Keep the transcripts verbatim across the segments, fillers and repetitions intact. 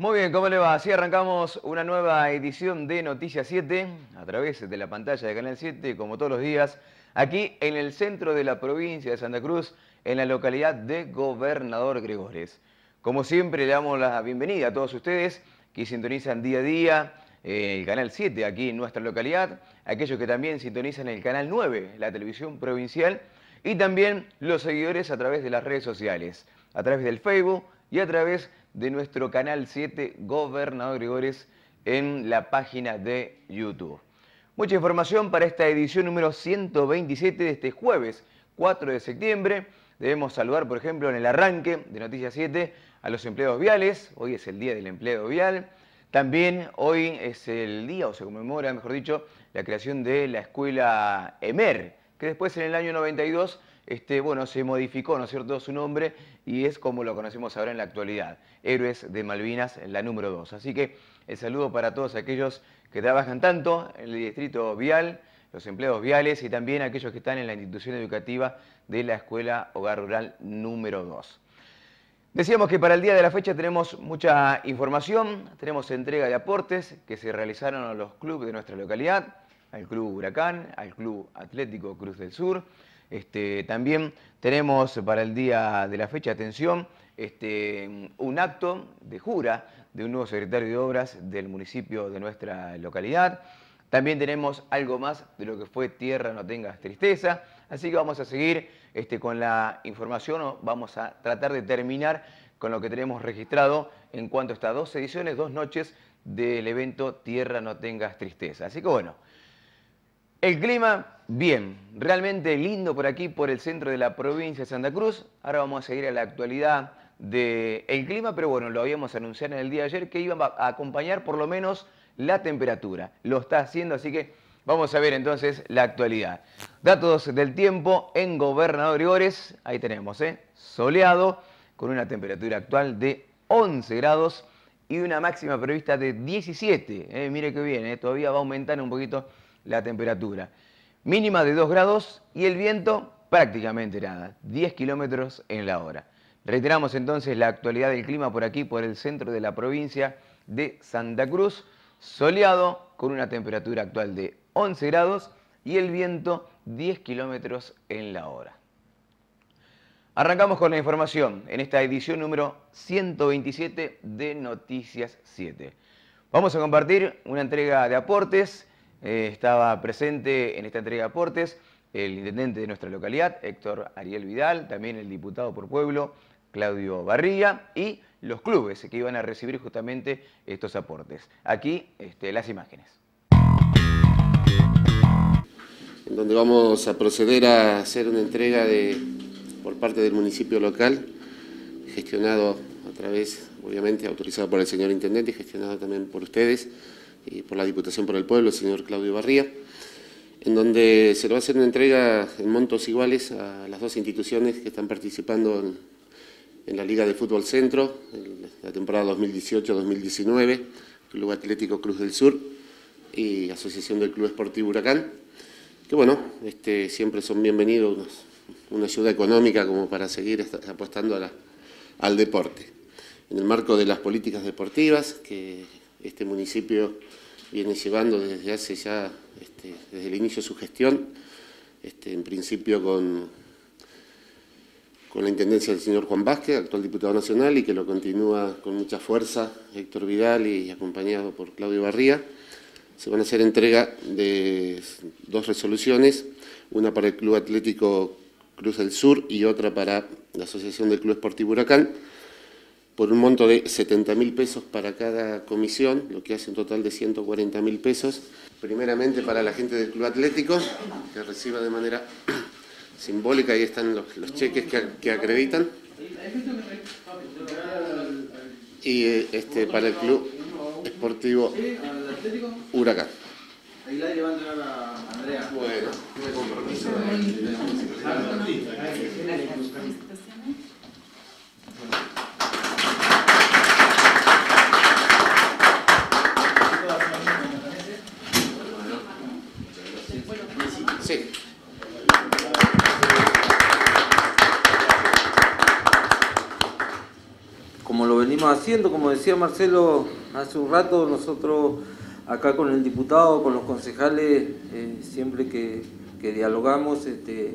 Muy bien, ¿cómo le va? Así arrancamos una nueva edición de Noticias siete a través de la pantalla de Canal siete, como todos los días, aquí en el centro de la provincia de Santa Cruz, en la localidad de Gobernador Gregores. Como siempre, le damos la bienvenida a todos ustedes que sintonizan día a día eh, el Canal siete aquí en nuestra localidad, aquellos que también sintonizan el Canal nueve, la televisión provincial, y también los seguidores a través de las redes sociales, a través del Facebook y a través de nuestro Canal siete Gobernador Gregores en la página de YouTube. Mucha información para esta edición número ciento veintisiete de este jueves cuatro de septiembre. Debemos saludar, por ejemplo, en el arranque de Noticias siete a los empleados viales. Hoy es el Día del Empleo Vial. También hoy es el día, o se conmemora, mejor dicho, la creación de la escuela EMER, que después en el año noventa y dos Este, bueno, se modificó, ¿no es cierto?, su nombre y es como lo conocemos ahora en la actualidad, Héroes de Malvinas, la número dos. Así que el saludo para todos aquellos que trabajan tanto en el distrito vial, los empleados viales y también aquellos que están en la institución educativa de la Escuela Hogar Rural número dos. Decíamos que para el día de la fecha tenemos mucha información, tenemos entrega de aportes que se realizaron a los clubes de nuestra localidad, al Club Huracán, al Club Atlético Cruz del Sur. Este, también tenemos para el día de la fecha, atención, este, un acto de jura de un nuevo secretario de Obras del municipio de nuestra localidad. También tenemos algo más de lo que fue Tierra no tengas tristeza. Así que vamos a seguir este, con la información, vamos a tratar de terminar con lo que tenemos registrado en cuanto a estas dos ediciones, dos noches del evento Tierra no tengas tristeza. Así que bueno, el clima, bien, realmente lindo por aquí, por el centro de la provincia de Santa Cruz. Ahora vamos a seguir a la actualidad del clima, pero bueno, lo habíamos anunciado en el día de ayer que iba a acompañar por lo menos la temperatura. Lo está haciendo, así que vamos a ver entonces la actualidad. Datos del tiempo en Gobernador Gregores, ahí tenemos, ¿eh? Soleado, con una temperatura actual de once grados y una máxima prevista de diecisiete. ¿eh? Mire qué bien, ¿eh? Todavía va a aumentar un poquito la temperatura. Mínima de dos grados y el viento prácticamente nada, diez kilómetros en la hora. Reiteramos entonces la actualidad del clima por aquí, por el centro de la provincia de Santa Cruz. Soleado, con una temperatura actual de once grados y el viento diez kilómetros en la hora. Arrancamos con la información en esta edición número ciento veintisiete de Noticias siete. Vamos a compartir una entrega de aportes. Eh, estaba presente en esta entrega de aportes el intendente de nuestra localidad, Héctor Ariel Vidal, también el diputado por Pueblo, Claudio Barría, y los clubes que iban a recibir justamente estos aportes. Aquí este, las imágenes. En donde vamos a proceder a hacer una entrega de, por parte del municipio local, gestionado a través, obviamente, autorizado por el señor intendente y gestionado también por ustedes, y por la Diputación por el Pueblo, el señor Claudio Barría, en donde se le va a hacer una entrega en montos iguales a las dos instituciones que están participando en, en la Liga de Fútbol Centro, en la temporada dos mil dieciocho dos mil diecinueve, Club Atlético Cruz del Sur y Asociación del Club Esportivo Huracán, que bueno, este, siempre son bienvenidos, unos, una ayuda económica como para seguir apostando a la, al deporte. En el marco de las políticas deportivas que este municipio viene llevando desde hace ya, este, desde el inicio de su gestión, este, en principio con, con la intendencia del señor Juan Vázquez, actual diputado nacional, y que lo continúa con mucha fuerza Héctor Vidal y acompañado por Claudio Barría. Se van a hacer entrega de dos resoluciones, una para el Club Atlético Cruz del Sur y otra para la Asociación del Club Esportivo Huracán, por un monto de setenta mil pesos para cada comisión, lo que hace un total de ciento cuarenta mil pesos. Primeramente para la gente del Club Atlético, que reciba de manera simbólica, ahí están los, los cheques que, que acreditan. Y este, para el Club Esportivo Huracán. Ahí la llevan a Andrea. Bueno, me compromiso. Sí. Como lo venimos venimos haciendo, como decía Marcelo hace un rato, nosotros acá con el diputado, con los concejales, eh, siempre que, que dialogamos, este,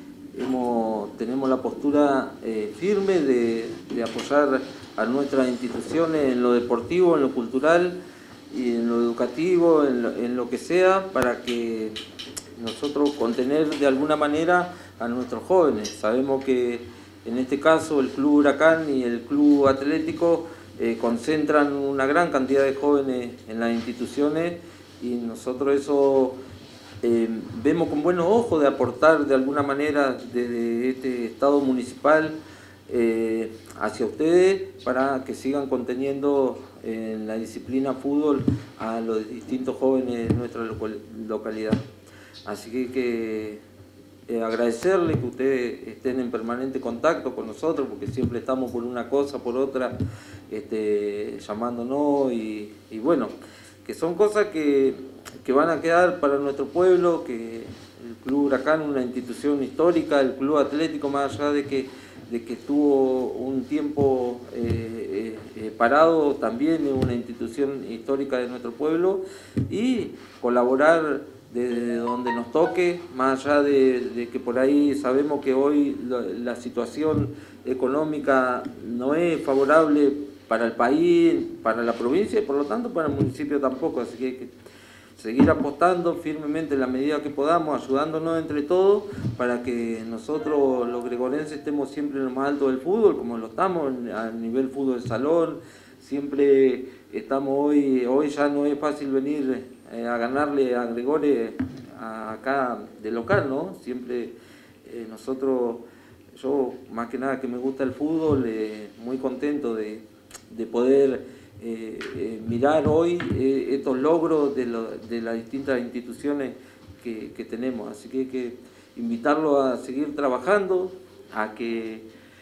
hemos, tenemos la postura eh, firme de, de apoyar a nuestras instituciones en lo deportivo, en lo cultural y en lo educativo, en lo, en lo que sea, para que nosotros contener de alguna manera a nuestros jóvenes. Sabemos que en este caso el Club Huracán y el Club Atlético Eh, concentran una gran cantidad de jóvenes en las instituciones y nosotros eso eh, vemos con buenos ojos de aportar de alguna manera desde este Estado municipal eh, hacia ustedes para que sigan conteniendo en la disciplina fútbol a los distintos jóvenes de nuestra localidad. Así que, que Eh, agradecerles que ustedes estén en permanente contacto con nosotros, porque siempre estamos por una cosa, por otra, este, llamándonos y, y bueno, que son cosas que, que van a quedar para nuestro pueblo, que el Club Huracán es una institución histórica, el Club Atlético, más allá de que, de que estuvo un tiempo eh, eh, parado, también es una institución histórica de nuestro pueblo, y colaborar desde donde nos toque, más allá de, de que por ahí sabemos que hoy la, la situación económica no es favorable para el país, para la provincia y por lo tanto para el municipio tampoco, así que hay que seguir apostando firmemente en la medida que podamos, ayudándonos entre todos para que nosotros los gregorenses estemos siempre en lo más alto del fútbol, como lo estamos a nivel fútbol de salón, siempre estamos hoy, hoy ya no es fácil venir Eh, a ganarle a Gregores a, acá de local, ¿no? Siempre eh, nosotros, yo más que nada que me gusta el fútbol, eh, muy contento de, de poder eh, eh, mirar hoy eh, estos logros de, lo, de las distintas instituciones que, que tenemos. Así que hay que invitarlos a seguir trabajando, a que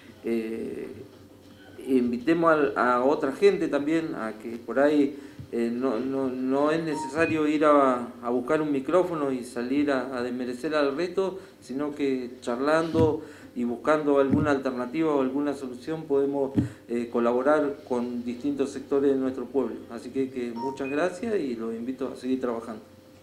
eh, invitemos a, a otra gente también, a que por ahí Eh, no, no, no es necesario ir a, a buscar un micrófono y salir a, a desmerecer al resto, sino que charlando y buscando alguna alternativa o alguna solución podemos eh, colaborar con distintos sectores de nuestro pueblo. Así que, que muchas gracias y los invito a seguir trabajando.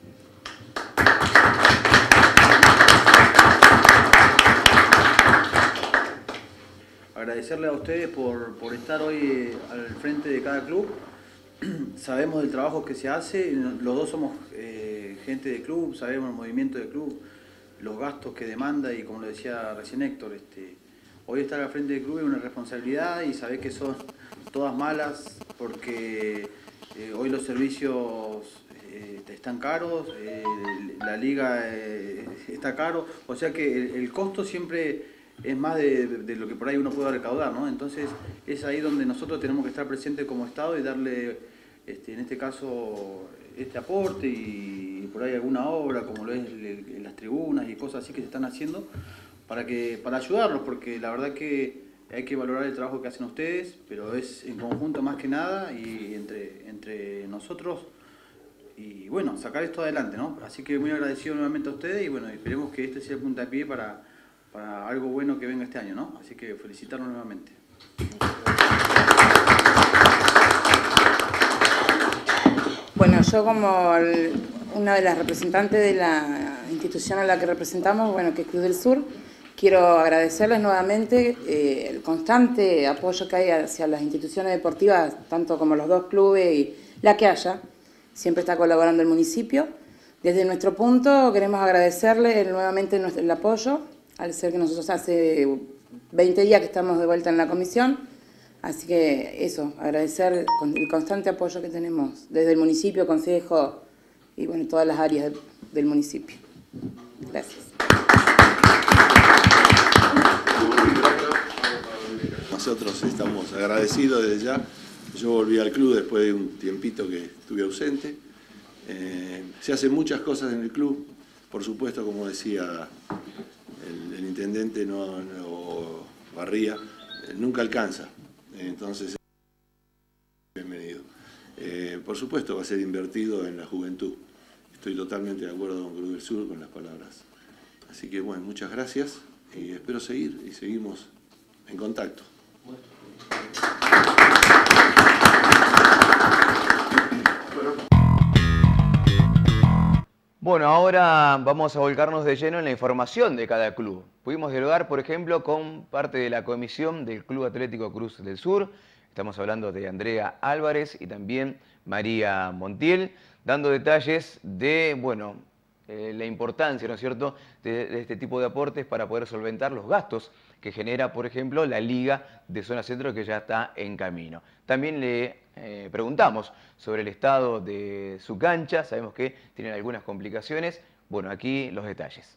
Agradecerle a ustedes por, por estar hoy al frente de cada club. Sabemos del trabajo que se hace, los dos somos eh, gente de club, sabemos el movimiento del club, los gastos que demanda y como lo decía recién Héctor, este, hoy estar al frente del club es una responsabilidad y saber que son todas malas porque eh, hoy los servicios eh, están caros, eh, la liga eh, está caro, o sea que el, el costo siempre es más de, de, de lo que por ahí uno puede recaudar, ¿no? Entonces es ahí donde nosotros tenemos que estar presentes como Estado y darle Este, en este caso este aporte y por ahí alguna obra como lo es el, el, las tribunas y cosas así que se están haciendo para que para ayudarlos, porque la verdad que hay que valorar el trabajo que hacen ustedes, pero es en conjunto más que nada y entre, entre nosotros y bueno, sacar esto adelante, ¿no? Así que muy agradecido nuevamente a ustedes y bueno, esperemos que este sea el puntapié para, para algo bueno que venga este año, ¿no? Así que felicitarlos nuevamente. Bueno, yo como el, una de las representantes de la institución a la que representamos, bueno, que es Cruz del Sur, quiero agradecerles nuevamente eh, el constante apoyo que hay hacia las instituciones deportivas, tanto como los dos clubes y la que haya, siempre está colaborando el municipio. Desde nuestro punto queremos agradecerle nuevamente el apoyo, al ser que nosotros hace veinte días que estamos de vuelta en la comisión. Así que eso, agradecer el constante apoyo que tenemos desde el municipio, consejo y bueno, todas las áreas del, del municipio. Gracias. Nosotros estamos agradecidos desde ya. Yo volví al club después de un tiempito que estuve ausente. Eh, se hacen muchas cosas en el club, por supuesto, como decía el, el intendente no, no, Barría, eh, nunca alcanza. Entonces, bienvenido. Eh, por supuesto va a ser invertido en la juventud. Estoy totalmente de acuerdo con Cruz del Sur con las palabras. Así que bueno, muchas gracias y espero seguir y seguimos en contacto. Bueno. Bueno, ahora vamos a volcarnos de lleno en la información de cada club. Pudimos dialogar, por ejemplo, con parte de la comisión del Club Atlético Cruz del Sur. Estamos hablando de Andrea Álvarez y también María Montiel, dando detalles de, bueno, eh, la importancia, ¿no es cierto?, de, de este tipo de aportes para poder solventar los gastos que genera, por ejemplo, la Liga de Zona Centro, que ya está en camino. También le eh, preguntamos sobre el estado de su cancha. Sabemos que tienen algunas complicaciones. Bueno, aquí los detalles.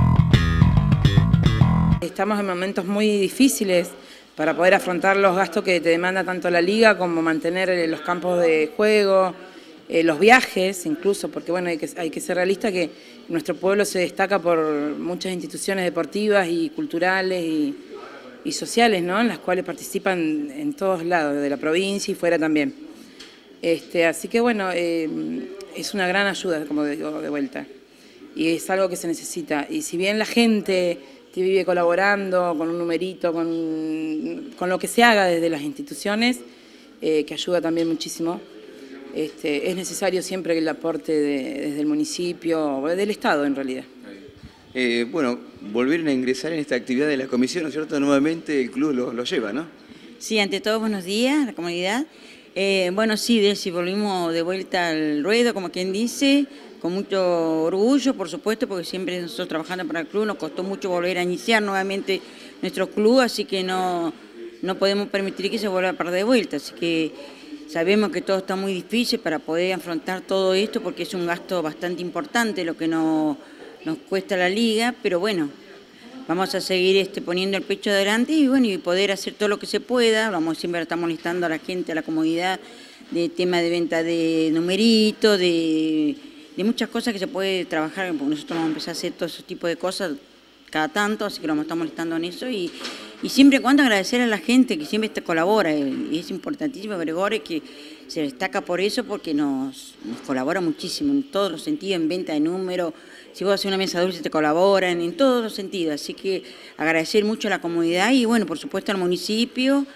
Estamos en momentos muy difíciles para poder afrontar los gastos que te demanda tanto la Liga como mantener los campos de juego, eh, los viajes incluso, porque bueno, hay que, hay que ser realista que nuestro pueblo se destaca por muchas instituciones deportivas y culturales y, y sociales, ¿no?, en las cuales participan en todos lados, de la provincia y fuera también. Este, así que bueno, eh, es una gran ayuda, como digo, de vuelta, y es algo que se necesita. Y si bien la gente que vive colaborando con un numerito, con, con lo que se haga desde las instituciones, eh, que ayuda también muchísimo, este, es necesario siempre el aporte de, desde el municipio, o del Estado en realidad. Eh, bueno, volvieron a ingresar en esta actividad de la comisión, ¿no es cierto? Nuevamente el club lo, lo lleva, ¿no? Sí, ante todo, buenos días a la comunidad. Eh, bueno, sí, de, si volvimos de vuelta al ruedo, como quien dice, con mucho orgullo, por supuesto, porque siempre nosotros trabajando para el club, nos costó mucho volver a iniciar nuevamente nuestro club, así que no, no podemos permitir que se vuelva a perder de vuelta. Así que sabemos que todo está muy difícil para poder afrontar todo esto, porque es un gasto bastante importante lo que no, nos cuesta la liga, pero bueno, vamos a seguir este, poniendo el pecho adelante y bueno, y poder hacer todo lo que se pueda. Vamos, siempre estamos molestando a la gente, a la comunidad, de tema de venta de numeritos, de, de muchas cosas que se puede trabajar, porque nosotros vamos a empezar a hacer todo ese tipo de cosas cada tanto, así que nos estamos molestando en eso y, y siempre y cuando agradecer a la gente que siempre te colabora, y es importantísimo, Gregorio, que se destaca por eso, porque nos, nos colabora muchísimo en todos los sentidos, en venta de números. Si vos haces una mesa dulce te colaboran en todos los sentidos, así que agradecer mucho a la comunidad y bueno, por supuesto al municipio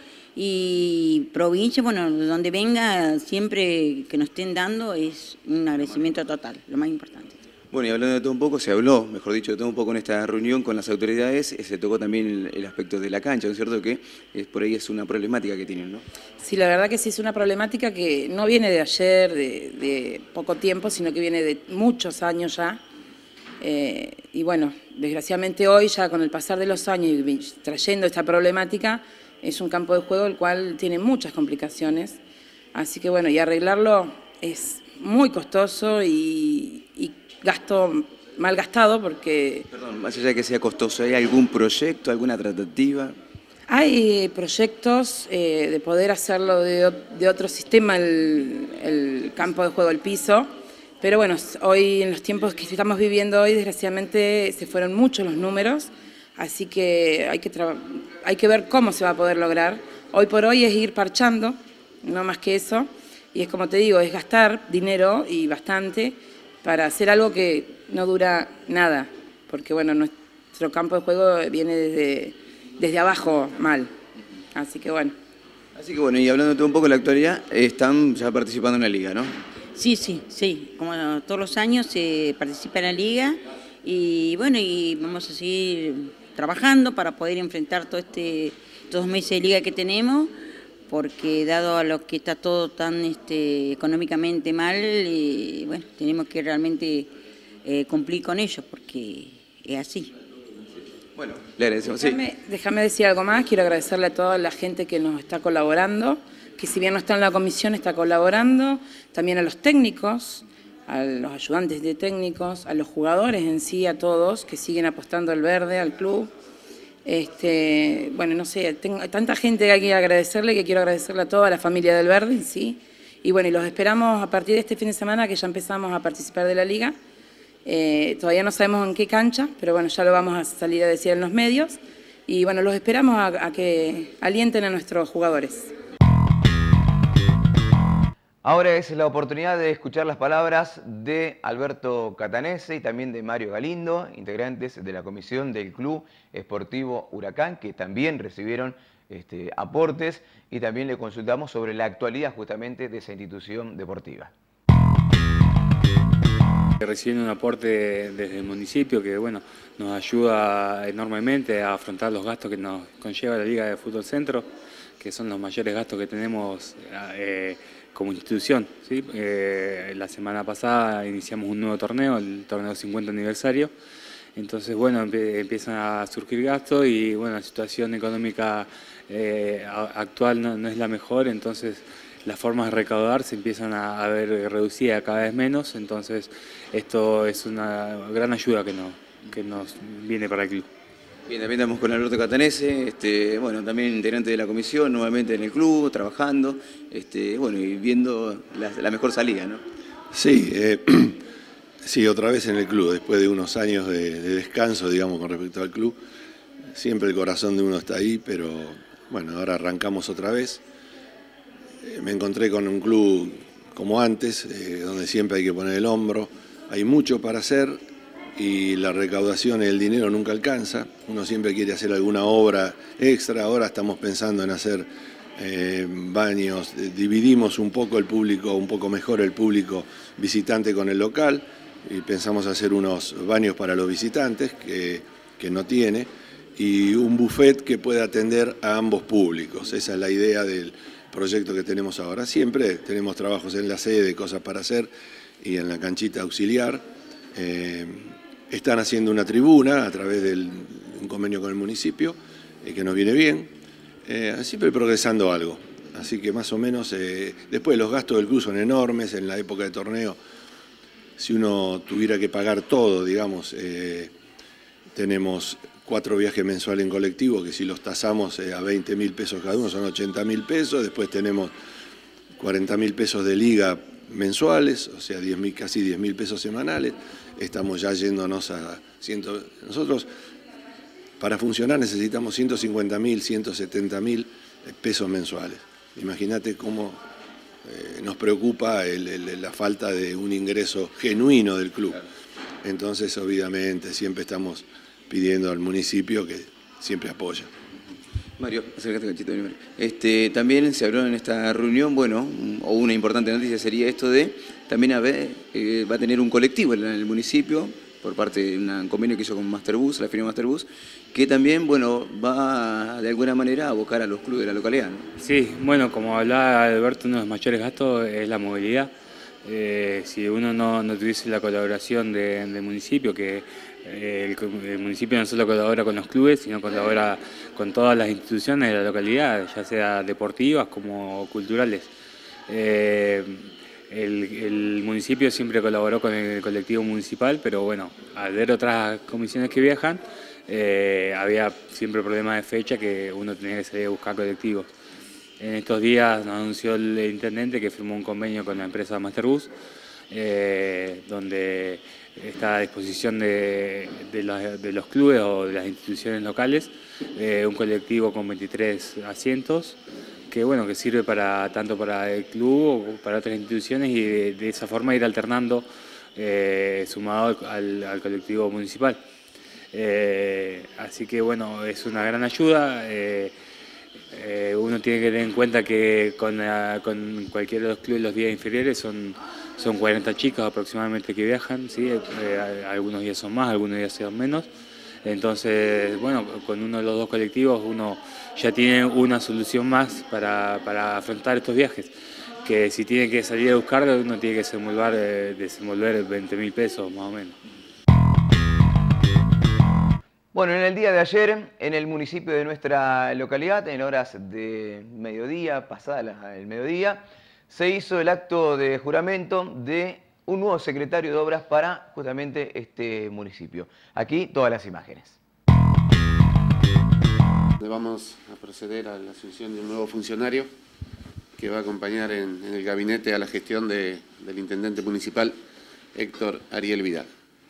y provincia, bueno, donde venga, siempre que nos estén dando es un agradecimiento total, lo más importante. Bueno, y hablando de todo un poco, se habló, mejor dicho, de todo un poco en esta reunión con las autoridades, se tocó también el, el aspecto de la cancha, ¿no es cierto?, que es, por ahí es una problemática que tienen, ¿no? Sí, la verdad que sí, es una problemática que no viene de ayer, de, de poco tiempo, sino que viene de muchos años ya. Eh, y bueno, desgraciadamente hoy, ya con el pasar de los años y trayendo esta problemática, es un campo de juego el cual tiene muchas complicaciones. Así que bueno, y arreglarlo es muy costoso y, y gasto mal gastado porque... Perdón, más allá de que sea costoso, ¿hay algún proyecto, alguna tratativa? Hay proyectos eh, de poder hacerlo de, de otro sistema, el, el campo de juego, el piso. Pero bueno, hoy en los tiempos que estamos viviendo hoy, desgraciadamente se fueron muchos los números, así que hay que, hay que ver cómo se va a poder lograr. Hoy por hoy es ir parchando, no más que eso, y es como te digo, es gastar dinero y bastante para hacer algo que no dura nada, porque bueno, nuestro campo de juego viene desde, desde abajo mal, así que bueno. Así que bueno, y hablando de todo un poco de la actualidad, están ya participando en la liga, ¿no? Sí, sí, sí, como todos los años se participa en la liga y bueno, y vamos a seguir trabajando para poder enfrentar todo este, estos dos meses de liga que tenemos, porque dado a lo que está todo tan este, económicamente mal, eh, bueno, tenemos que realmente eh, cumplir con ello, porque es así. Bueno, le agradecemos. Déjame, sí. déjame decir algo más, quiero agradecerle a toda la gente que nos está colaborando, que si bien no está en la comisión, está colaborando, también a los técnicos, a los ayudantes de técnicos, a los jugadores en sí, a todos, que siguen apostando al verde, al club. Este, bueno, no sé, tengo tanta gente que hay que agradecerle, que quiero agradecerle a toda la familia del verde en sí. Y bueno, y los esperamos a partir de este fin de semana, que ya empezamos a participar de la liga. Eh, todavía no sabemos en qué cancha, pero bueno, ya lo vamos a salir a decir en los medios. Y bueno, los esperamos a, a que alienten a nuestros jugadores. Ahora es la oportunidad de escuchar las palabras de Alberto Catanese y también de Mario Galindo, integrantes de la comisión del Club Esportivo Huracán, que también recibieron este, aportes y también le consultamos sobre la actualidad justamente de esa institución deportiva. Reciben un aporte desde el municipio que bueno, nos ayuda enormemente a afrontar los gastos que nos conlleva la Liga de Fútbol Centro, que son los mayores gastos que tenemos eh, como institución, ¿sí? Eh, la semana pasada iniciamos un nuevo torneo, el torneo cincuenta aniversario. Entonces, bueno, empiezan a surgir gastos y, bueno, la situación económica eh, actual no, no es la mejor, entonces las formas de recaudar se empiezan a, a ver reducidas cada vez menos, entonces esto es una gran ayuda que, no, que nos viene para el club. Bien, también estamos con Alberto Catanese, este, bueno, también integrante de la comisión, nuevamente en el club, trabajando, este, bueno, y viendo la, la mejor salida, ¿no? Sí, eh, sí, otra vez en el club, después de unos años de, de descanso, digamos, con respecto al club. Siempre el corazón de uno está ahí, pero bueno, ahora arrancamos otra vez. Eh, me encontré con un club como antes, eh, donde siempre hay que poner el hombro. Hay mucho para hacer y la recaudación y el dinero nunca alcanza. Uno siempre quiere hacer alguna obra extra. Ahora estamos pensando en hacer eh, baños. Dividimos un poco el público, un poco mejor el público visitante con el local. Y pensamos hacer unos baños para los visitantes, que, que no tiene, y un buffet que pueda atender a ambos públicos. Esa es la idea del proyecto que tenemos ahora. Siempre tenemos trabajos en la sede, cosas para hacer, y en la canchita auxiliar. Eh, están haciendo una tribuna a través de un convenio con el municipio, eh, que nos viene bien, eh, siempre progresando algo. Así que más o menos, eh, después los gastos del club son enormes. En la época de torneo, si uno tuviera que pagar todo, digamos, eh, tenemos cuatro viajes mensuales en colectivo, que si los tasamos eh, a veinte mil pesos cada uno son ochenta mil pesos. Después tenemos cuarenta mil pesos de liga mensuales, o sea, diez mil, casi diez mil pesos semanales. Estamos ya yéndonos a ciento. Nosotros, para funcionar, necesitamos ciento cincuenta mil, ciento setenta mil pesos mensuales. Imagínate cómo eh, nos preocupa el, el, la falta de un ingreso genuino del club. Entonces, obviamente, siempre estamos pidiendo al municipio que siempre apoya. Mario, acércate cachito. Este, también se habló en esta reunión, bueno, o una importante noticia sería esto de, también a ver, eh, va a tener un colectivo en el municipio, por parte de un convenio que hizo con Masterbus, la firma Masterbus, que también, bueno, va de alguna manera a abocar a los clubes de la localidad, ¿no? Sí, bueno, como hablaba Alberto, uno de los mayores gastos es la movilidad. Eh, si uno no, no tuviese la colaboración de, del municipio, que eh, el, el municipio no solo colabora con los clubes, sino colabora con todas las instituciones de la localidad, ya sea deportivas como culturales. Eh, el, el municipio siempre colaboró con el colectivo municipal, pero bueno, al ver otras comisiones que viajan, eh, había siempre problemas de fecha que uno tenía que salir a buscar colectivos. En estos días nos anunció el intendente que firmó un convenio con la empresa Masterbus, eh, donde está a disposición de, de, los, de los clubes o de las instituciones locales, eh, un colectivo con veintitrés asientos, que bueno, que sirve para tanto para el club o para otras instituciones, y de, de esa forma ir alternando, eh, sumado al, al colectivo municipal. Eh, así que bueno, es una gran ayuda. Eh, Eh, uno tiene que tener en cuenta que con, la, con cualquiera de los clubes los días inferiores son, son cuarenta chicos aproximadamente que viajan, ¿sí? Eh, algunos días son más, algunos días son menos. Entonces, bueno, con uno de los dos colectivos uno ya tiene una solución más para, para afrontar estos viajes, que si tiene que salir a buscarlo uno tiene que desenvolver, eh, desenvolver veinte mil pesos más o menos. Bueno, en el día de ayer, en el municipio de nuestra localidad, en horas de mediodía, pasada el mediodía, se hizo el acto de juramento de un nuevo secretario de Obras para justamente este municipio. Aquí todas las imágenes. Vamos a proceder a la asunción de un nuevo funcionario que va a acompañar en, en el gabinete a la gestión de, del intendente municipal, Héctor Ariel Vidal.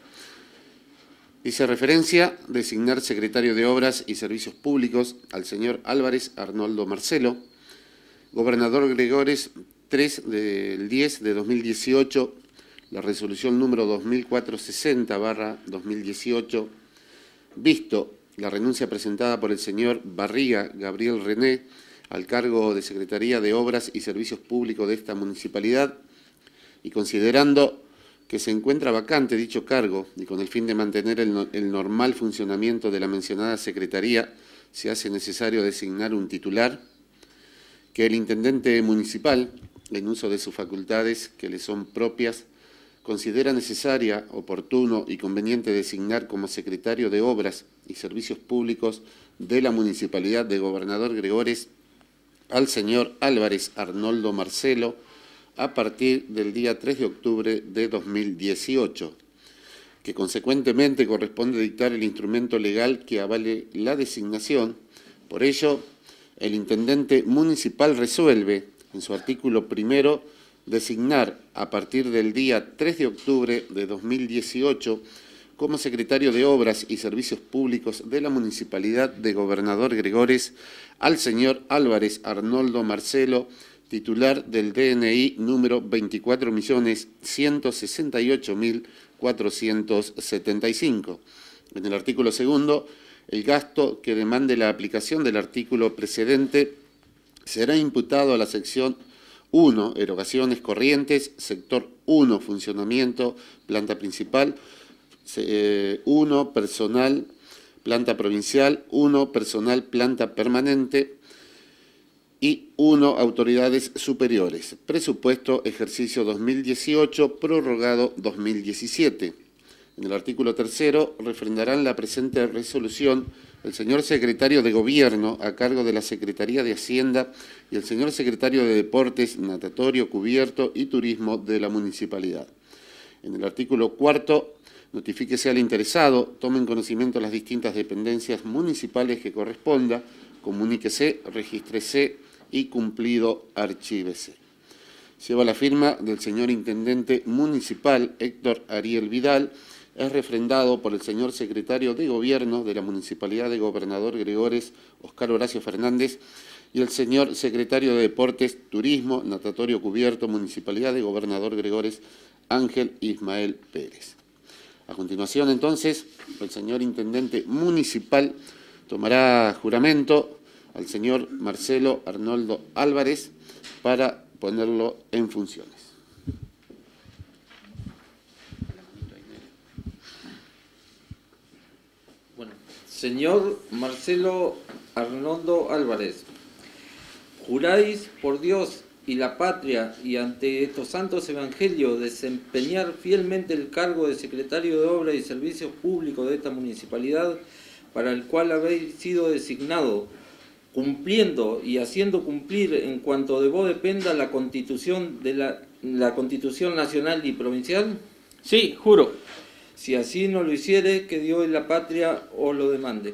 Dice referencia, designar secretario de Obras y Servicios Públicos al señor Álvarez Arnoldo Marcelo, gobernador Gregores tres del diez de dos mil dieciocho, la resolución número dos mil cuatrocientos sesenta barra dos mil dieciocho, visto la renuncia presentada por el señor Barriga Gabriel René al cargo de Secretaría de Obras y Servicios Públicos de esta municipalidad, y considerando que se encuentra vacante dicho cargo y con el fin de mantener el, no, el normal funcionamiento de la mencionada Secretaría, se hace necesario designar un titular, que el Intendente Municipal, en uso de sus facultades que le son propias, considera necesaria, oportuno y conveniente designar como Secretario de Obras y Servicios Públicos de la Municipalidad de Gobernador Gregores al señor Álvarez Arnoldo Marcelo a partir del día tres de octubre de dos mil dieciocho, que consecuentemente corresponde dictar el instrumento legal que avale la designación. Por ello, el Intendente Municipal resuelve, en su artículo primero, designar a partir del día tres de octubre de dos mil dieciocho como Secretario de Obras y Servicios Públicos de la Municipalidad de Gobernador Gregores al señor Álvarez Arnoldo Marcelo, titular del D N I número veinticuatro millones ciento sesenta y ocho mil cuatrocientos setenta y cinco. En el artículo segundo, el gasto que demande la aplicación del artículo precedente será imputado a la sección uno, erogaciones corrientes, sector uno, funcionamiento, planta principal, uno, personal, planta provincial, uno, personal, planta permanente y uno, autoridades superiores. Presupuesto ejercicio dos mil dieciocho, prorrogado dos mil diecisiete. En el artículo tercero, refrendarán la presente resolución el señor Secretario de Gobierno a cargo de la Secretaría de Hacienda y el señor Secretario de Deportes, Natatorio, Cubierto y Turismo de la Municipalidad. En el artículo cuarto, notifíquese al interesado, tomen conocimiento las distintas dependencias municipales que corresponda, comuníquese, regístrese y cumplido archívese. Lleva la firma del señor Intendente Municipal Héctor Ariel Vidal. Es refrendado por el señor Secretario de Gobierno de la Municipalidad de Gobernador Gregores, Oscar Horacio Fernández, y el señor Secretario de Deportes, Turismo, Natatorio Cubierto, Municipalidad de Gobernador Gregores, Ángel Ismael Pérez. A continuación, entonces, el señor Intendente Municipal tomará juramento al señor Marcelo Arnoldo Álvarez para ponerlo en funciones. Señor Marcelo Arnoldo Álvarez, juráis por Dios y la patria y ante estos santos evangelios desempeñar fielmente el cargo de Secretario de Obras y Servicios Públicos de esta municipalidad para el cual habéis sido designado, cumpliendo y haciendo cumplir en cuanto de vos dependa la Constitución de la, la Constitución nacional y provincial? Sí, juro. Si así no lo hiciere, que Dios y la patria os lo demande.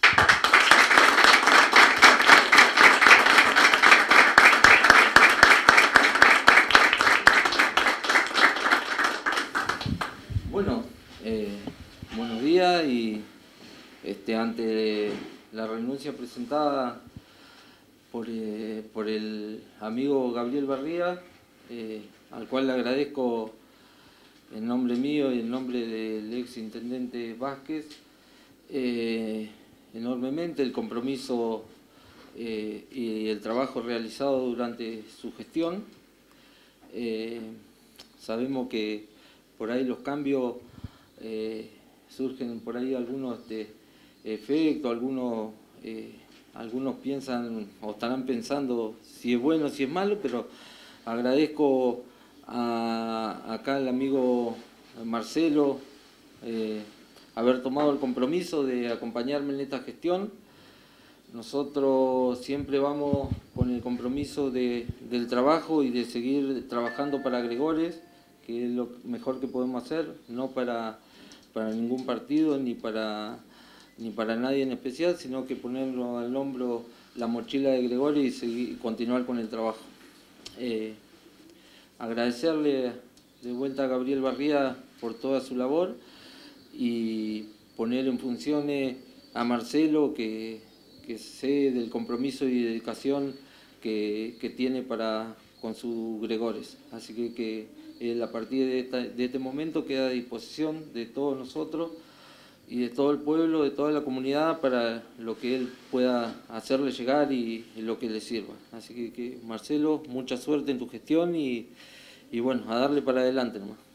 Bueno, eh, buenos días y este, ante la renuncia presentada por, eh, por el amigo Gabriel Barría, eh, al cual le agradezco en nombre mío y en nombre del ex intendente Vázquez, eh, enormemente el compromiso eh, y el trabajo realizado durante su gestión. Eh, sabemos que por ahí los cambios eh, surgen por ahí algunos este, efectos, algunos, eh, algunos piensan o estarán pensando si es bueno o si es malo, pero agradezco a, acá al amigo Marcelo eh, haber tomado el compromiso de acompañarme en esta gestión. Nosotros siempre vamos con el compromiso de, del trabajo y de seguir trabajando para Gregores, que es lo mejor que podemos hacer, no para, para ningún partido ni para, ni para nadie en especial, sino que ponerlo al hombro la mochila de Gregores y seguir, continuar con el trabajo. Eh, agradecerle de vuelta a Gabriel Barría por toda su labor y poner en funciones a Marcelo, que, que sé del compromiso y dedicación que, que tiene para con sus Gregores. Así que, que él a partir de, esta, de este momento queda a disposición de todos nosotros y de todo el pueblo, de toda la comunidad, para lo que él pueda hacerle llegar y, y lo que le sirva. Así que, que Marcelo, mucha suerte en tu gestión y, y bueno, a darle para adelante nomás.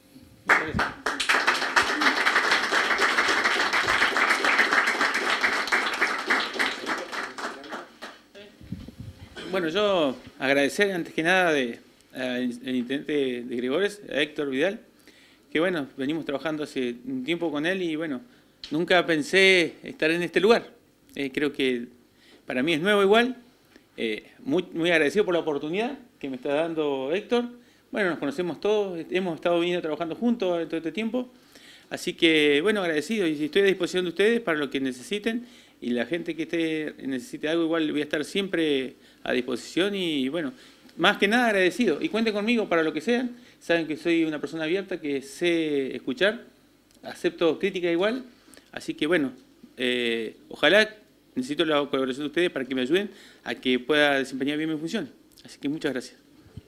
Bueno, yo agradecer antes que nada de, al intendente de Gregores, a Héctor Vidal, que bueno, venimos trabajando hace un tiempo con él y bueno, nunca pensé estar en este lugar. Eh, creo que para mí es nuevo igual, eh, muy, muy agradecido por la oportunidad que me está dando Héctor. Bueno, nos conocemos todos, hemos estado viniendo trabajando juntos todo este tiempo, así que bueno, agradecido y estoy a disposición de ustedes para lo que necesiten y la gente que esté necesite algo igual voy a estar siempre a disposición y bueno, más que nada agradecido y cuenten conmigo para lo que sean, saben que soy una persona abierta, que sé escuchar, acepto crítica igual, así que bueno, eh, ojalá necesito la colaboración de ustedes para que me ayuden a que pueda desempeñar bien mi función, así que muchas gracias.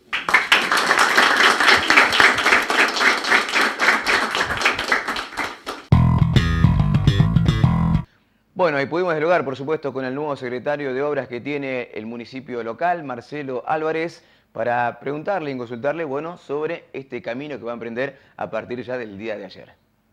Bueno, y pudimos dialogar, por supuesto, con el nuevo secretario de Obras que tiene el municipio local, Marcelo Álvarez, para preguntarle y consultarle, bueno, sobre este camino que va a emprender a partir ya del día de ayer.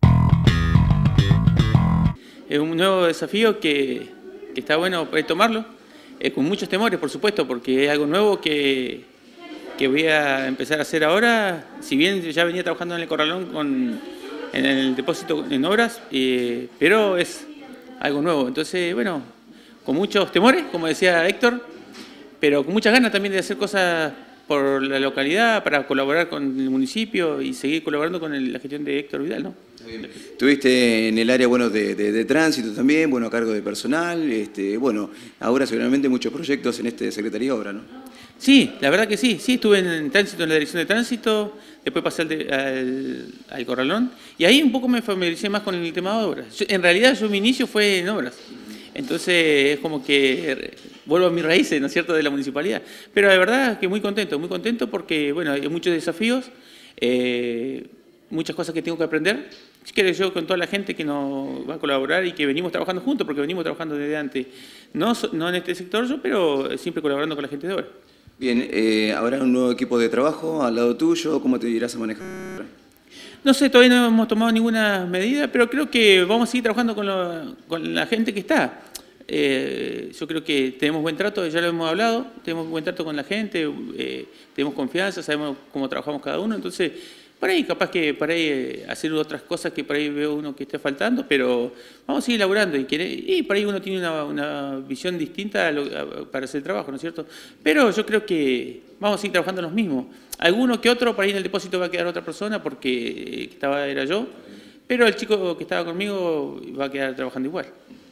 Es un nuevo desafío que, que está bueno tomarlo, eh, con muchos temores, por supuesto, porque es algo nuevo que, que voy a empezar a hacer ahora, si bien ya venía trabajando en el Corralón con, en el depósito en obras, eh, pero es algo nuevo. Entonces, bueno, con muchos temores, como decía Héctor, pero con muchas ganas también de hacer cosas por la localidad, para colaborar con el municipio y seguir colaborando con el, la gestión de Héctor Vidal, ¿no? Estuviste en el área bueno, de, de, de tránsito también, bueno, a cargo de personal, este, bueno, ahora seguramente muchos proyectos en este Secretaría de Obra, ¿no? Sí, la verdad que sí, sí, estuve en tránsito, en la dirección de tránsito, después pasé al, de, al, al Corralón, y ahí un poco me familiaricé más con el tema de obras. Yo, en realidad, yo mi inicio fue en obras, entonces es como que vuelvo a mis raíces, ¿no es cierto?, de la municipalidad. Pero la verdad que muy contento, muy contento porque, bueno, hay muchos desafíos, eh, muchas cosas que tengo que aprender. Si quieres, yo con toda la gente que nos va a colaborar y que venimos trabajando juntos, porque venimos trabajando desde antes, no, no en este sector yo, pero siempre colaborando con la gente de obra. Bien, eh, ¿habrá un nuevo equipo de trabajo al lado tuyo? ¿Cómo te irás a manejar? No sé, todavía no hemos tomado ninguna medida, pero creo que vamos a seguir trabajando con, lo, con la gente que está. Eh, yo creo que tenemos buen trato, ya lo hemos hablado, tenemos buen trato con la gente, eh, tenemos confianza, sabemos cómo trabajamos cada uno, entonces por ahí capaz que por ahí eh, hacer otras cosas que por ahí veo uno que esté faltando, pero vamos a seguir laburando y, quiere, y por ahí uno tiene una, una visión distinta a lo, a, para hacer el trabajo, ¿no es cierto? Pero yo creo que vamos a seguir trabajando los mismos. Alguno que otro, por ahí en el depósito va a quedar otra persona porque estaba, era yo, pero el chico que estaba conmigo va a quedar trabajando igual.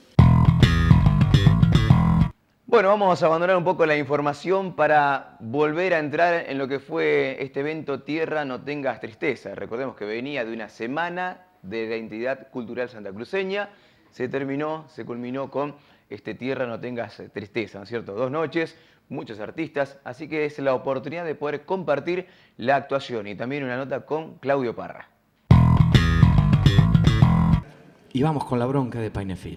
Bueno, vamos a abandonar un poco la información para volver a entrar en lo que fue este evento Tierra No Tengas Tristeza. Recordemos que venía de una semana de la entidad cultural santacruceña. Se terminó, se culminó con este Tierra No Tengas Tristeza, ¿no es cierto? Dos noches, muchos artistas, así que es la oportunidad de poder compartir la actuación y también una nota con Claudio Parra. Y vamos con la bronca de Painefil.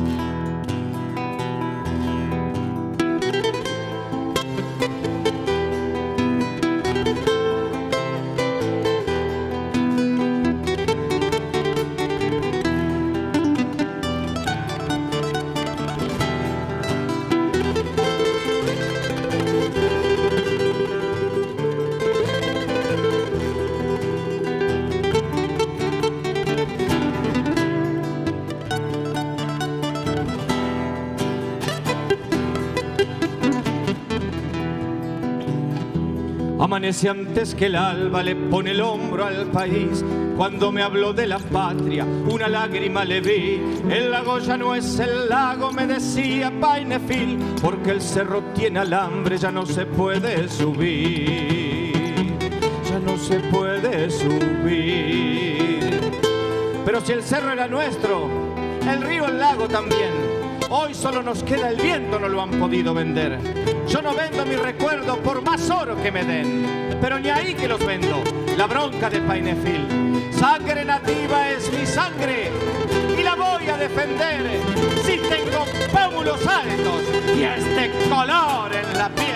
Amanece antes que el alba, le pone el hombro al país. Cuando me habló de la patria, una lágrima le vi. El lago ya no es el lago, me decía Painefil, porque el cerro tiene alambre, ya no se puede subir. Ya no se puede subir. Pero si el cerro era nuestro, el río, el lago también. Hoy solo nos queda el viento, no lo han podido vender. Yo no vendo mi recuerdo por más oro que me den, pero ni ahí que los vendo, la bronca de Painefil. Sangre nativa es mi sangre y la voy a defender. Si tengo pómulos altos y este color en la piel.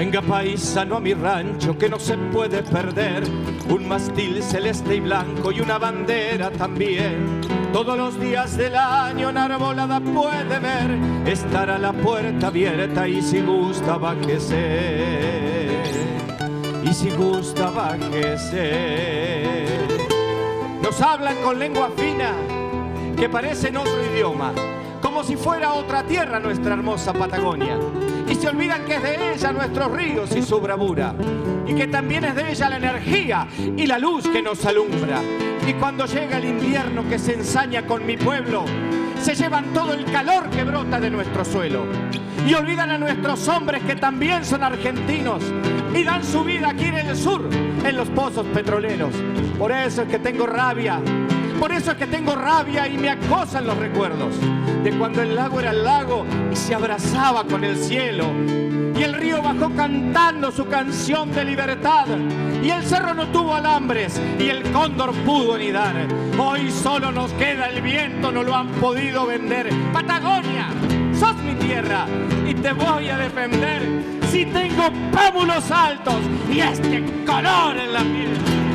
Venga paisano a mi rancho que no se puede perder, un mástil celeste y blanco y una bandera también. Todos los días del año enarbolada puede ver, estará la puerta abierta y si gusta bájese, y si gusta bájese. Nos hablan con lengua fina que parecen otro idioma, como si fuera otra tierra nuestra hermosa Patagonia. Y se olvidan que es de ella nuestros ríos y su bravura, y que también es de ella la energía y la luz que nos alumbra. Y cuando llega el invierno que se ensaña con mi pueblo, se llevan todo el calor que brota de nuestro suelo. Y olvidan a nuestros hombres que también son argentinos y dan su vida aquí en el sur, en los pozos petroleros. Por eso es que tengo rabia, por eso es que tengo rabia y me acosan los recuerdos de cuando el lago era el lago y se abrazaba con el cielo. Y el río bajó cantando su canción de libertad. Y el cerro no tuvo alambres y el cóndor pudo anidar. Hoy solo nos queda el viento, no lo han podido vender. Patagonia, sos mi tierra y te voy a defender. Si tengo pómulos altos y este color en la piel.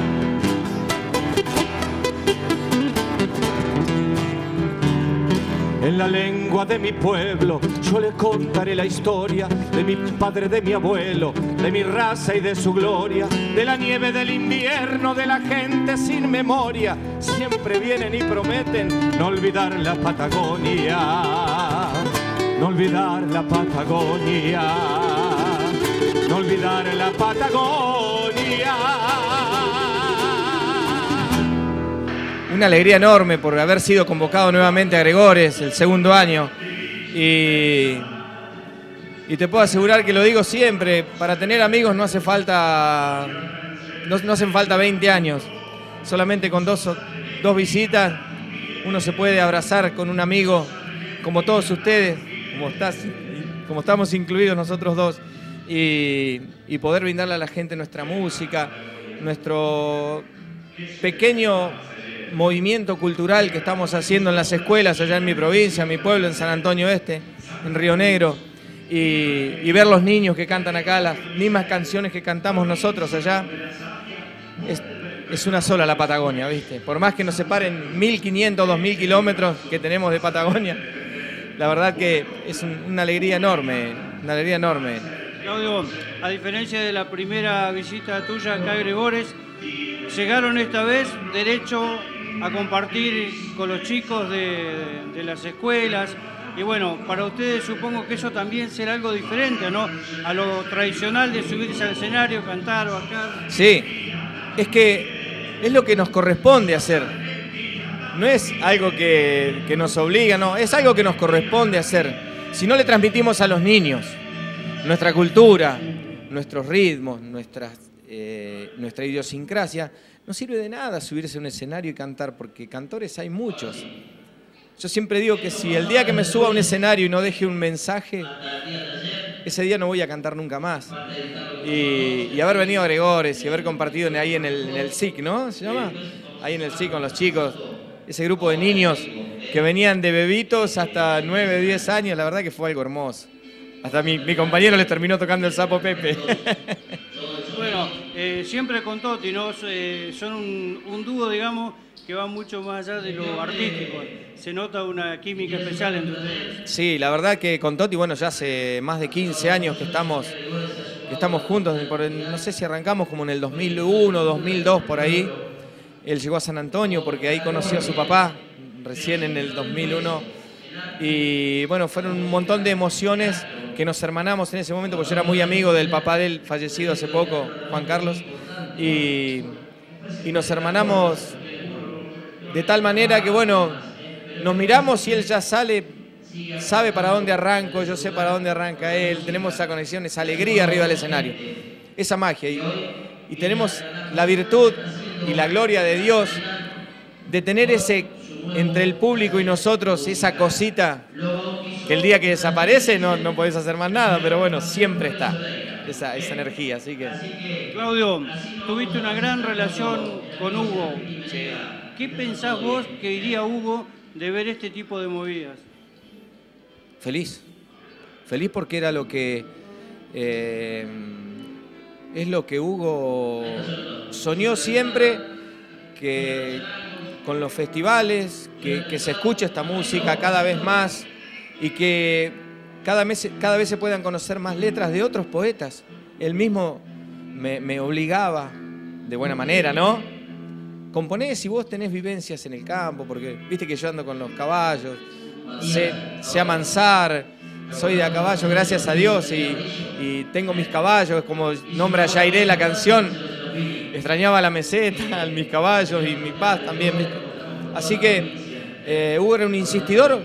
En la lengua de mi pueblo yo le contaré la historia de mi padre, de mi abuelo, de mi raza y de su gloria, de la nieve del invierno, de la gente sin memoria. Siempre vienen y prometen no olvidar la Patagonia, no olvidar la Patagonia, no olvidar la Patagonia. Una alegría enorme por haber sido convocado nuevamente a Gregores, el segundo año. Y, y te puedo asegurar que lo digo siempre, para tener amigos no hace falta, no, no hacen falta veinte años. Solamente con dos, dos visitas uno se puede abrazar con un amigo como todos ustedes, como, estás, como estamos incluidos nosotros dos, y, y poder brindarle a la gente nuestra música, nuestro pequeño movimiento cultural que estamos haciendo en las escuelas allá en mi provincia, en mi pueblo, en San Antonio Este, en Río Negro, y, y ver los niños que cantan acá las mismas canciones que cantamos nosotros allá. Es, es una sola la Patagonia, ¿viste? Por más que nos separen mil quinientos, dos mil kilómetros que tenemos de Patagonia, la verdad que es un, una alegría enorme, una alegría enorme. Claudio, a diferencia de la primera visita tuya acá a Gregores, llegaron esta vez derecho a compartir con los chicos de, de las escuelas. Y bueno, para ustedes supongo que eso también será algo diferente, ¿no? A lo tradicional de subirse al escenario, cantar, bajar. Sí, es que es lo que nos corresponde hacer. No es algo que, que nos obliga, no, es algo que nos corresponde hacer. Si no le transmitimos a los niños nuestra cultura, nuestros ritmos, nuestras, eh, nuestra idiosincrasia, no sirve de nada subirse a un escenario y cantar, porque cantores hay muchos. Yo siempre digo que si el día que me suba a un escenario y no deje un mensaje, ese día no voy a cantar nunca más. Y, y haber venido a Gregores y haber compartido ahí en el, en el S I C, ¿no? ¿Se llama? Ahí en el S I C con los chicos, ese grupo de niños que venían de bebitos hasta nueve, diez años, la verdad que fue algo hermoso. Hasta mi, mi compañero les terminó tocando el sapo Pepe. Bueno, eh, siempre con Toti, ¿no? Eh, son un, un dúo, digamos, que va mucho más allá de lo artístico. Se nota una química especial entre ustedes. Sí, la verdad que con Toti, bueno, ya hace más de quince años que estamos, que estamos juntos. Por, no sé si arrancamos como en el dos mil uno, dos mil dos, por ahí. Él llegó a San Antonio porque ahí conoció a su papá, recién en el dos mil uno. Y bueno, fueron un montón de emociones que nos hermanamos en ese momento, porque yo era muy amigo del papá de él, fallecido hace poco, Juan Carlos, y, y nos hermanamos de tal manera que, bueno, nos miramos y él ya sale, sabe para dónde arranco, yo sé para dónde arranca él, tenemos esa conexión, esa alegría arriba del escenario, esa magia, y, y tenemos la virtud y la gloria de Dios de tener ese, entre el público y nosotros, esa cosita que el día que desaparece no, no podés hacer más nada, pero bueno, siempre está esa, esa energía, así que... Claudio, tuviste una gran relación con Hugo. Sí. ¿Qué pensás vos que diría Hugo de ver este tipo de movidas? Feliz, feliz porque era lo que... Eh, es lo que Hugo soñó siempre, que con los festivales, que, que se escuche esta música cada vez más y que cada vez, cada vez se puedan conocer más letras de otros poetas. Él mismo me, me obligaba, de buena manera, ¿no? Componé si vos tenés vivencias en el campo, porque viste que yo ando con los caballos, sé, sé amansar, soy de a caballo, gracias a Dios, y, y tengo mis caballos, como nombra Jairé la canción, extrañaba la meseta, mis caballos y mi paz también. Así que eh, Hugo era un insistidor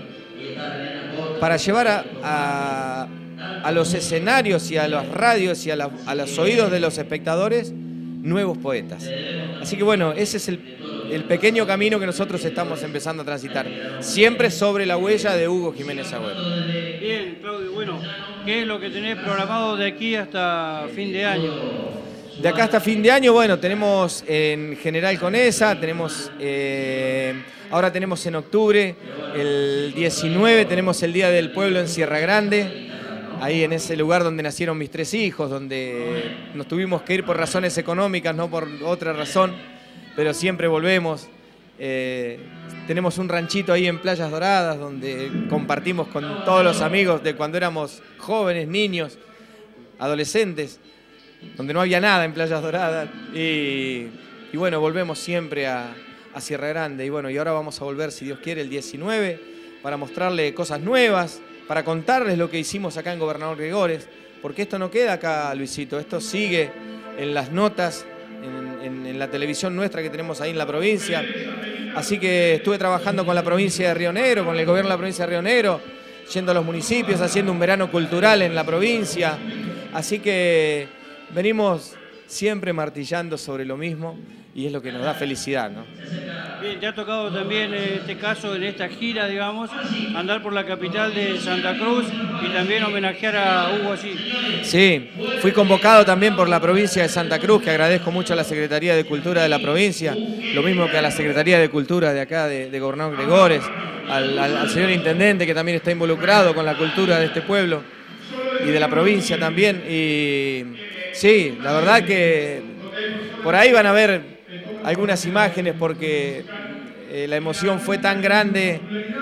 para llevar a, a, a los escenarios y a las radios y a, la, a los oídos de los espectadores nuevos poetas. Así que bueno, ese es el, el pequeño camino que nosotros estamos empezando a transitar, siempre sobre la huella de Hugo Jiménez Agüero. Bien, Claudio, bueno, ¿qué es lo que tenés programado de aquí hasta fin de año? De acá hasta fin de año, bueno, tenemos en General Conesa, tenemos, eh, ahora tenemos en octubre, el diecinueve, tenemos el Día del Pueblo en Sierra Grande, ahí en ese lugar donde nacieron mis tres hijos, donde nos tuvimos que ir por razones económicas, no por otra razón, pero siempre volvemos. Eh, tenemos un ranchito ahí en Playas Doradas, donde compartimos con todos los amigos de cuando éramos jóvenes, niños, adolescentes, donde no había nada en Playas Doradas. Y, y bueno, volvemos siempre a, a Sierra Grande. Y bueno, y ahora vamos a volver, si Dios quiere, el diecinueve, para mostrarle cosas nuevas, para contarles lo que hicimos acá en Gobernador Gregores, porque esto no queda acá, Luisito, esto sigue en las notas, en, en, en la televisión nuestra que tenemos ahí en la provincia. Así que estuve trabajando con la provincia de Río Negro, con el gobierno de la provincia de Río Negro, yendo a los municipios, haciendo un verano cultural en la provincia. Así que venimos siempre martillando sobre lo mismo y es lo que nos da felicidad, ¿no? Bien, te ha tocado también en este caso, en esta gira, digamos, andar por la capital de Santa Cruz y también homenajear a Hugo allí. Sí, fui convocado también por la provincia de Santa Cruz, que agradezco mucho a la Secretaría de Cultura de la provincia, lo mismo que a la Secretaría de Cultura de acá, de, de Gobernador Gregores, al, al, al señor Intendente, que también está involucrado con la cultura de este pueblo y de la provincia también. Y sí, la verdad que por ahí van a ver algunas imágenes porque eh, la emoción fue tan grande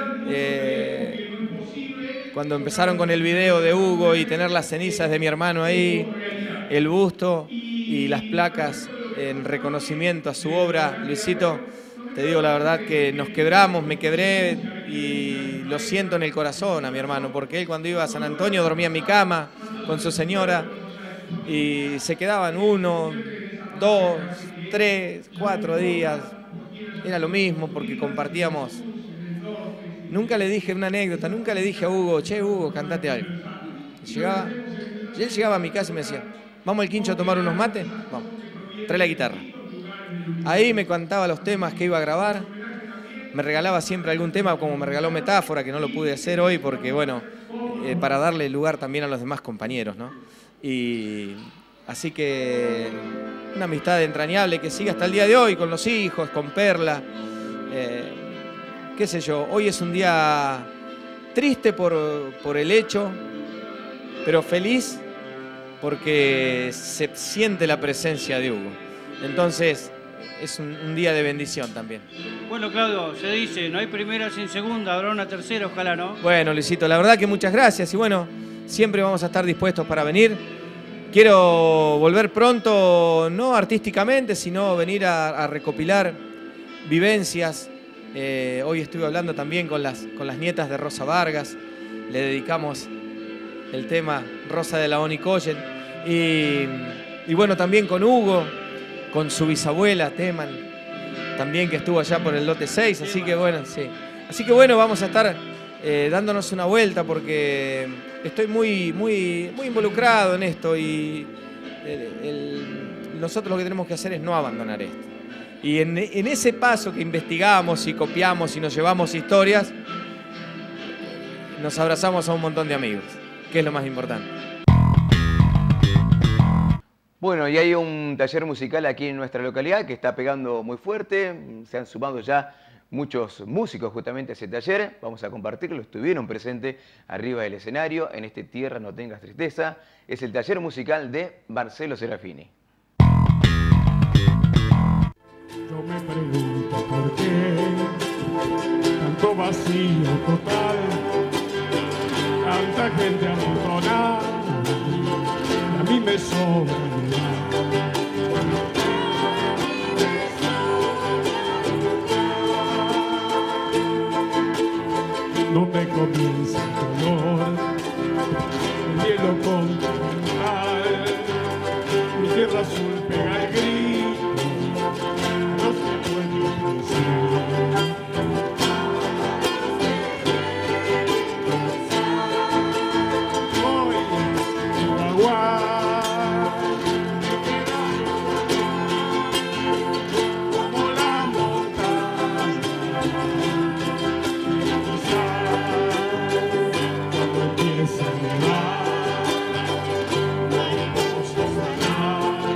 eh, cuando empezaron con el video de Hugo y tener las cenizas de mi hermano ahí, el busto y las placas en reconocimiento a su obra. Luisito, te digo la verdad que nos quebramos, me quebré y lo siento en el corazón a mi hermano, porque él cuando iba a San Antonio dormía en mi cama con su señora y se quedaban uno, dos, tres, cuatro días, era lo mismo porque compartíamos. Nunca le dije una anécdota, nunca le dije a Hugo, che Hugo, cantate algo. Llegaba, y él llegaba a mi casa y me decía, ¿vamos al quincho a tomar unos mates? Vamos, trae la guitarra. Ahí me cantaba los temas que iba a grabar, me regalaba siempre algún tema, como me regaló Metáfora, que no lo pude hacer hoy porque, bueno, eh, para darle lugar también a los demás compañeros, ¿no? Y así que una amistad entrañable que sigue hasta el día de hoy con los hijos, con Perla. Eh, qué sé yo, hoy es un día triste por, por el hecho, pero feliz porque se siente la presencia de Hugo. Entonces es un, un día de bendición también. Bueno, Claudio, se dice, no hay primera sin segunda, habrá una tercera, ojalá, ¿no? Bueno, Luisito, la verdad que muchas gracias y bueno, siempre vamos a estar dispuestos para venir. Quiero volver pronto, no artísticamente, sino venir a, a recopilar vivencias. Eh, hoy estuve hablando también con las, con las nietas de Rosa Vargas. Le dedicamos el tema Rosa de la Onicoyen. Y, y bueno, también con Hugo, con su bisabuela Teman, también que estuvo allá por el lote seis. Así que bueno, sí. Así que bueno, vamos a estar eh, dándonos una vuelta porque estoy muy, muy, muy involucrado en esto y el, el, nosotros lo que tenemos que hacer es no abandonar esto. Y en, en ese paso que investigamos y copiamos y nos llevamos historias, nos abrazamos a un montón de amigos, que es lo más importante. Bueno, y hay un taller musical aquí en nuestra localidad que está pegando muy fuerte, se han sumado ya muchos músicos justamente a ese taller, vamos a compartirlo, estuvieron presentes arriba del escenario en este Tierra No Tengas Tristeza, es el taller musical de Marcelo Serafini. Yo me pregunto por qué tanto vacío total, tanta gente amontonada, y a mí me sobra llorar. Donde comienza el dolor, el hielo continental, mi tierra azul pega el grito, no se puede pensar. Hoy, Chihuahua, como la montaña, empieza a nevar, no puedo sanar,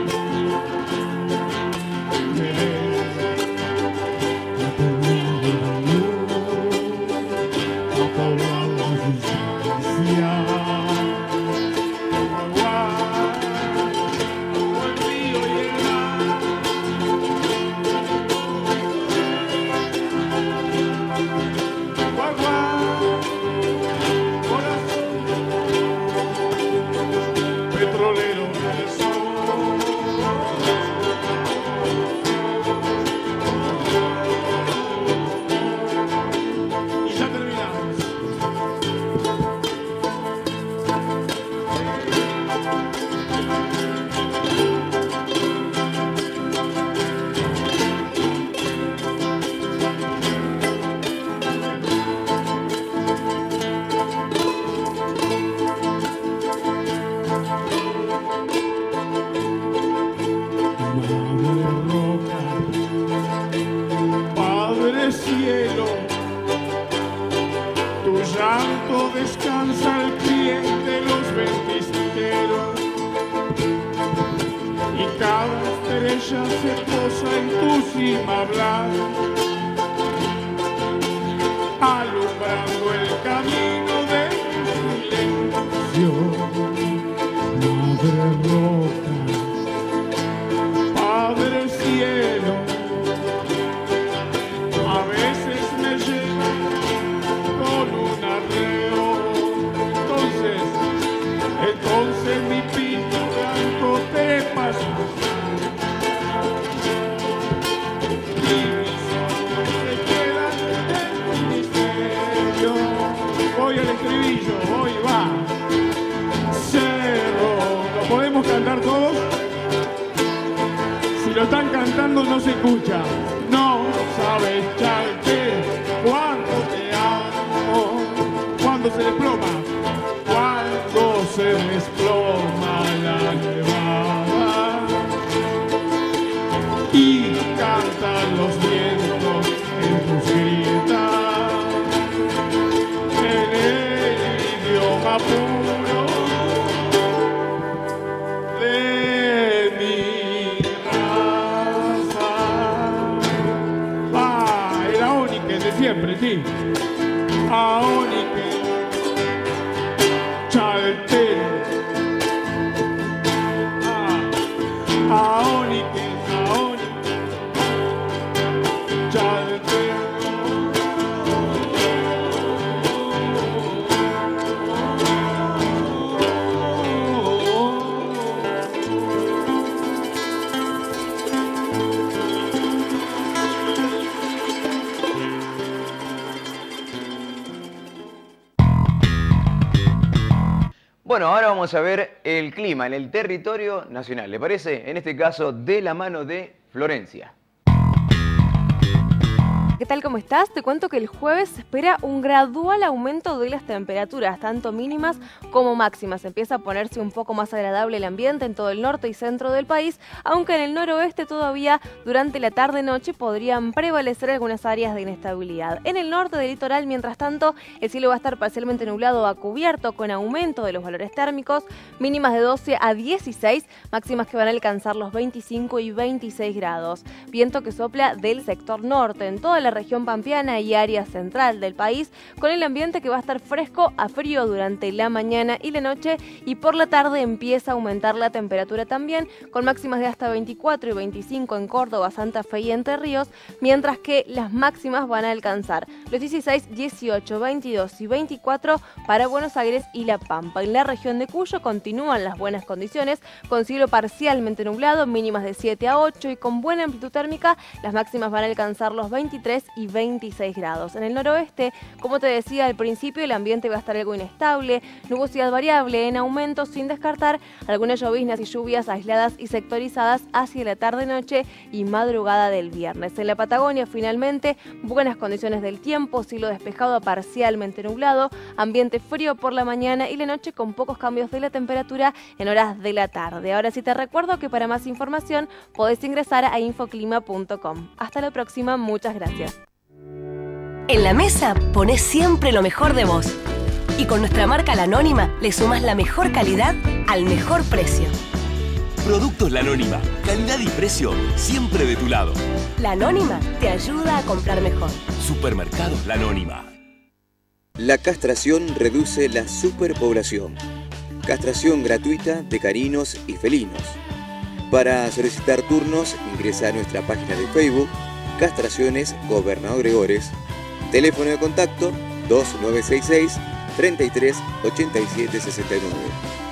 querer, no puedo luz, no podemos distanciar, agua, como el río y el mar, agua, petrolero del sol. Y ya terminamos. Madre roca, Padre cielo, tu llanto descansa al pie de los ventisteros y cada estrella se posa en tu cima blanca, alumbrando el camino del silencio. Madre roca, Padre cielo, a veces me lleva con un arreo, entonces, entonces mi pito blanco te pasó y mis ojos se quedan en un misterio. Voy al estribillo, hoy va. Cerro, ¿lo podemos cantar todos? Si lo están cantando no se escucha. No sabes, Chaltén, cuánto te amo. Cuando se desploma, cuando se desploma la nevada y cantan los vientos en tus grietas, en el idioma puro de mi raza. Va, el Aonique de siempre, sí. Aonique, Chaltén. Ah, Aonique, Aonique, Chaltén. Bueno, ahora vamos a ver el clima en el territorio nacional, ¿le parece? En este caso, de la mano de Florencia. ¿Qué tal? ¿Cómo estás? Te cuento que el jueves se espera un gradual aumento de las temperaturas, tanto mínimas como máximas. Empieza a ponerse un poco más agradable el ambiente en todo el norte y centro del país, aunque en el noroeste todavía durante la tarde-noche podrían prevalecer algunas áreas de inestabilidad. En el norte del litoral, mientras tanto, el cielo va a estar parcialmente nublado a cubierto, con aumento de los valores térmicos, mínimas de doce a dieciséis, máximas que van a alcanzar los veinticinco y veintiséis grados. Viento que sopla del sector norte. En toda la la región pampeana y área central del país, con el ambiente que va a estar fresco a frío durante la mañana y la noche, y por la tarde empieza a aumentar la temperatura también, con máximas de hasta veinticuatro y veinticinco en Córdoba, Santa Fe y Entre Ríos, mientras que las máximas van a alcanzar los dieciséis, dieciocho, veintidós y veinticuatro para Buenos Aires y La Pampa. En la región de Cuyo continúan las buenas condiciones, con cielo parcialmente nublado, mínimas de siete a ocho, y con buena amplitud térmica, las máximas van a alcanzar los veintitrés y veintiséis grados. En el noroeste, como te decía al principio, el ambiente va a estar algo inestable, nubosidad variable en aumento, sin descartar algunas lloviznas y lluvias aisladas y sectorizadas hacia la tarde-noche y madrugada del viernes. En la Patagonia, finalmente, buenas condiciones del tiempo, cielo despejado a parcialmente nublado, ambiente frío por la mañana y la noche con pocos cambios de la temperatura en horas de la tarde. Ahora sí te recuerdo que para más información podés ingresar a infoclima punto com. Hasta la próxima, muchas gracias. En la mesa ponés siempre lo mejor de vos. Y con nuestra marca La Anónima le sumás la mejor calidad al mejor precio. Productos La Anónima, calidad y precio siempre de tu lado. La Anónima te ayuda a comprar mejor. Supermercados La Anónima. La castración reduce la superpoblación. Castración gratuita de caninos y felinos. Para solicitar turnos, ingresa a nuestra página de Facebook, Castraciones Gobernador Gregores. Teléfono de contacto dos nueve seis seis, treinta y tres, ochenta y siete, sesenta y nueve.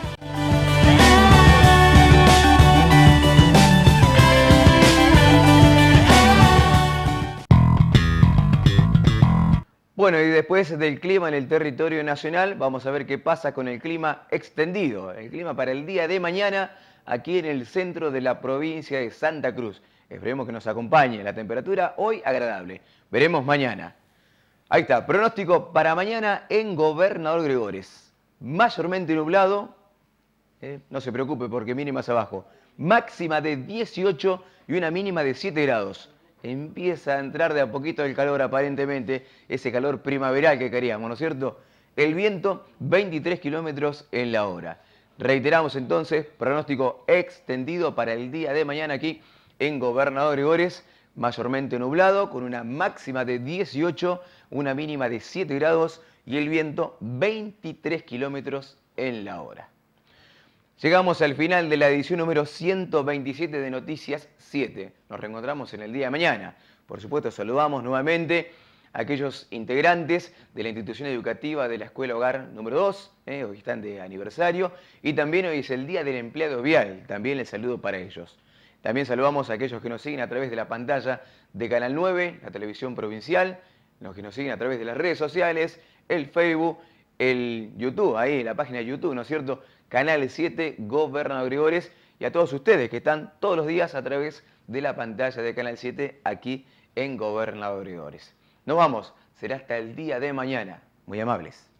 Bueno, y después del clima en el territorio nacional, vamos a ver qué pasa con el clima extendido, el clima para el día de mañana aquí en el centro de la provincia de Santa Cruz. Esperemos que nos acompañe. La temperatura hoy agradable. Veremos mañana. Ahí está, pronóstico para mañana en Gobernador Gregores. Mayormente nublado, eh, no se preocupe porque mínimas abajo. Máxima de dieciocho y una mínima de siete grados. Empieza a entrar de a poquito el calor aparentemente, ese calor primaveral que queríamos, ¿no es cierto? El viento, veintitrés kilómetros en la hora. Reiteramos entonces, pronóstico extendido para el día de mañana aquí en Gobernador Gregores, mayormente nublado, con una máxima de dieciocho, una mínima de siete grados y el viento veintitrés kilómetros en la hora. Llegamos al final de la edición número ciento veintisiete de Noticias siete. Nos reencontramos en el día de mañana. Por supuesto, saludamos nuevamente a aquellos integrantes de la institución educativa de la Escuela Hogar número dos, eh, hoy están de aniversario, y también hoy es el Día del Empleado Vial, también les saludo para ellos. También saludamos a aquellos que nos siguen a través de la pantalla de Canal nueve, la televisión provincial, los que nos siguen a través de las redes sociales, el Facebook, el YouTube, ahí la página de YouTube, ¿no es cierto? Canal siete, Gobernador Gregores, y a todos ustedes que están todos los días a través de la pantalla de Canal siete aquí en Gobernador Gregores. Nos vamos, será hasta el día de mañana. Muy amables.